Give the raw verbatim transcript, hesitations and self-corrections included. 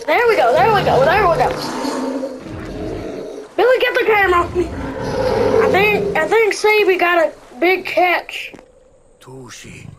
There we go, there we go, there we go. Billy, get the camera. I think, I think Savy got a big catch. Tushi.